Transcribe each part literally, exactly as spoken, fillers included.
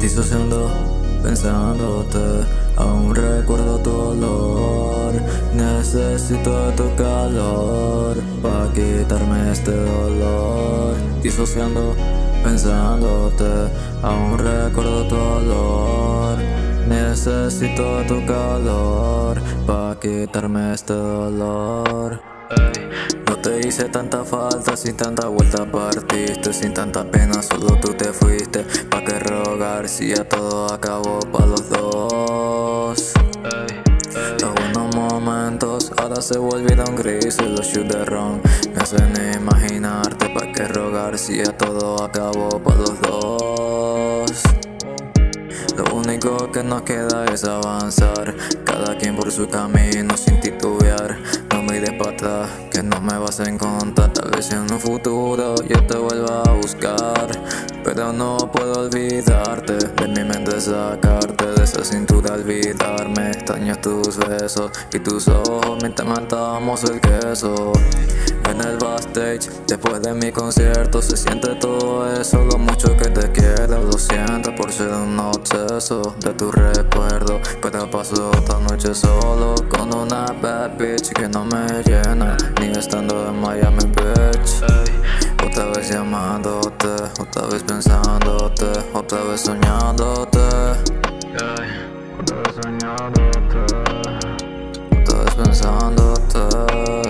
Disociando, pensándote, aún recuerdo tu olor. Necesito de tu calor pa' quitarme este dolor. Disociando, pensándote, aún recuerdo tu olor. Necesito de tu calor pa' quitarme este dolor. No te hice tanta falta, sin tanta vuelta partiste, sin tanta pena solo tú te fuiste. Pa' que rogar si ya todo acabó pa' los dos. Los buenos momentos ahora se volvieron grises, los shoot de ron me hacen imaginarte. Pa' que rogar si ya todo acabó pa' los dos. Lo único que nos queda es avanzar, cada quien por su camino sin titubear. No mires para atrás, que no me vas a encontrar. Tal vez en un futuro yo te vuelva a buscar, pero no puedo olvidarte, de mi mente sacarte, de esa cintura olvidarme. Extraño tus besos y tus ojos mientras matamos el queso. En el backstage, después de mi concierto, se siente todo eso, lo mucho que te quiero. Lo siento por ser un obseso de tu recuerdo, pero paso otra noche solo con una bad bitch que no me llena, ni estando en Miami Beach. Otra vez llamándote, otra vez pensándote, otra vez soñándote. Otra vez soñándote, otra vez pensándote.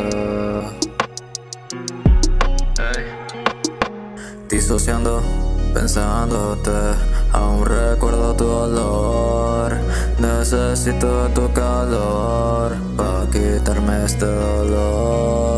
Disociando, pensándote, aún recuerdo tu olor. Necesito de tu calor pa' quitarme este dolor.